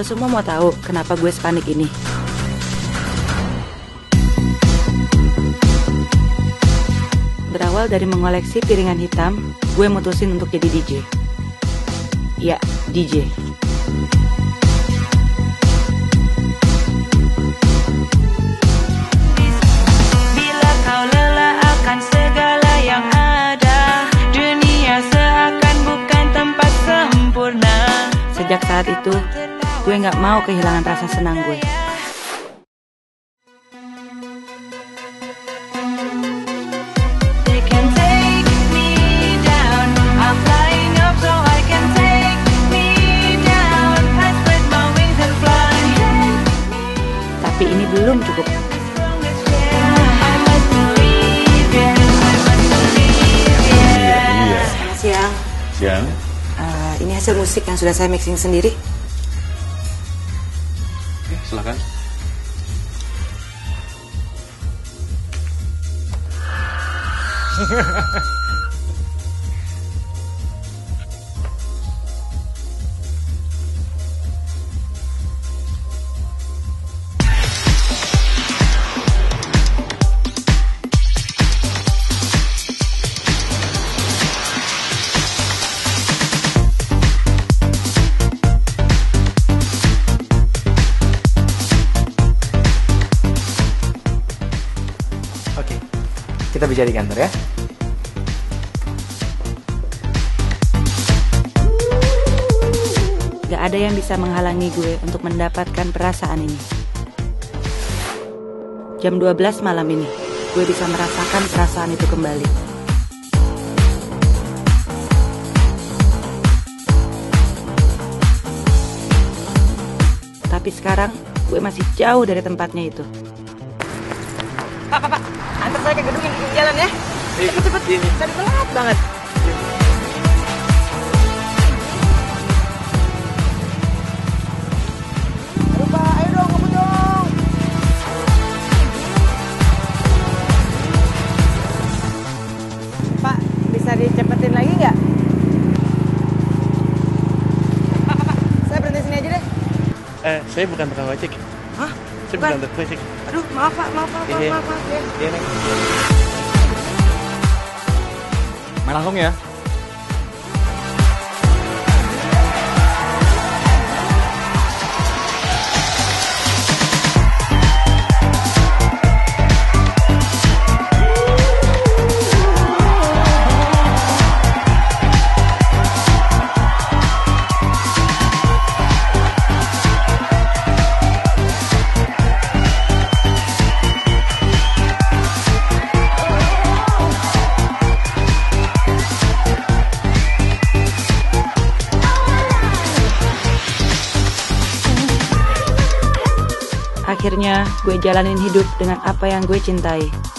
Lo semua mau tahu kenapa gue sepanik ini? Berawal dari mengoleksi piringan hitam, gue mutusin untuk jadi DJ. Ya, DJ. Bila kau lelah akan segala yang ada, dunia seakan bukan tempat sempurna. Sejak saat itu, gue gak mau kehilangan rasa senang gue. Tapi ini belum cukup. Selamat siang. Siang. Ini hasil musik yang sudah saya mixing sendiri. Oke, silakan. Oke, kita bicara di kantor ya. Gak ada yang bisa menghalangi gue untuk mendapatkan perasaan ini. Jam 12 malam ini, gue bisa merasakan perasaan itu kembali. Tapi sekarang, gue masih jauh dari tempatnya itu. Pak, antar saya ke gedung yang di jalan ya. Cepet, tadi telat banget. Aduh Pak, ayo dong, kamu dong. Pak, bisa dicepetin lagi nggak? Pak, saya berhenti sini aja deh. Saya bukan tukang ojek. Hah? Saya Bukan? bukan tukang ojek. Aduh, maaf Pak, maaf ya. Iya, Neng. Main langsung ya. Akhirnya gue jalanin hidup dengan apa yang gue cintai.